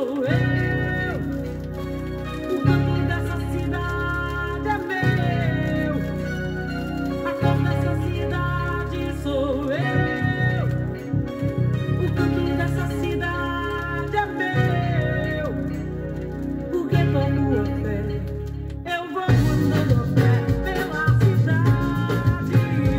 sou eu. O canto dessa cidade é meu. A cor dessa cidade sou eu. O canto dessa cidade é meu. Porque como a fé, eu vou andando a pé pela cidade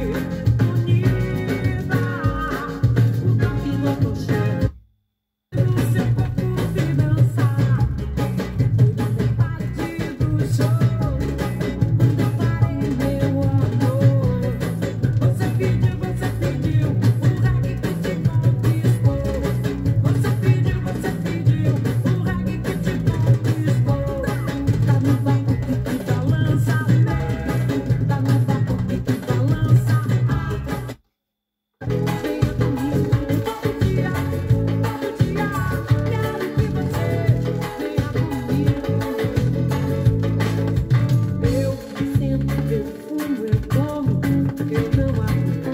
unida. O toque do aconchego no seu corpo vi dançar. Foi da vontade do show quando eu parei, meu amor. Você pediu o reggae que te conquistou. Você pediu o reggae que te conquistou. Tá no vapor que balança, tá no vapor que balança. Venha comigo todo dia, quero que você venha comigo. Eu sinto, eu fumo, eu como, eu não aguento.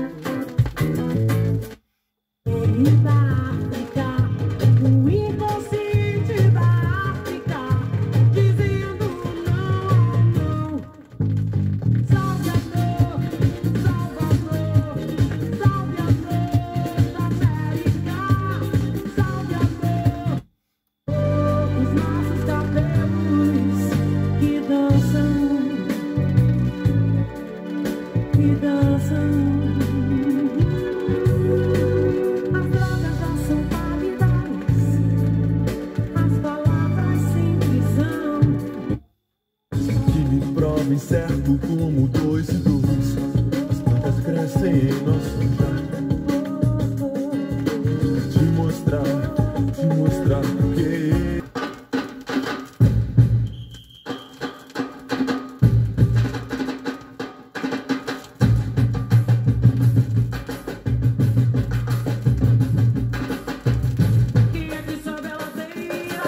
Da África, o inconsciente da África, dizendo não. Salvador, Salvador, Salvador da América, Salvador, os nossos cabelos que dançam, que dançam. As drogas já são paridades, as palavras sempre são. Que me provem certo como 2 e 2. As plantas crescem em nosso jardim. Te mostrar que Quem é que sobe a ladeira?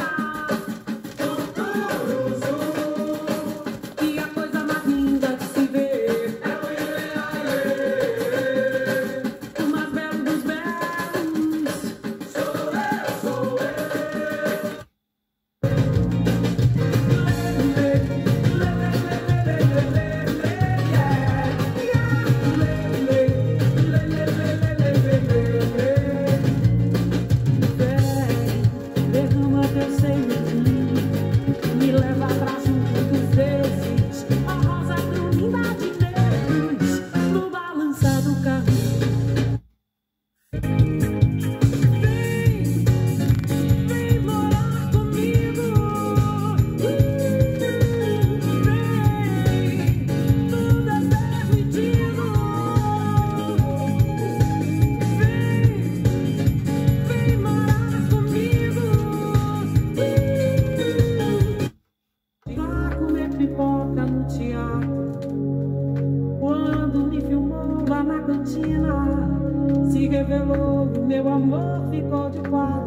E a coisa mais linda de se ver é o mais belo dos belos. Sou eu. Derrama teu seio de mim, me leva pra junto dos deuses, a rosa brunina de negros, no balançar do carrinho. Vem morar comigo, tudo é permitido. Vem morar comigo. Vá comer pipoca no teatro. Quando me filmou lá na cantina, se revelou, meu amor ficou de quatro.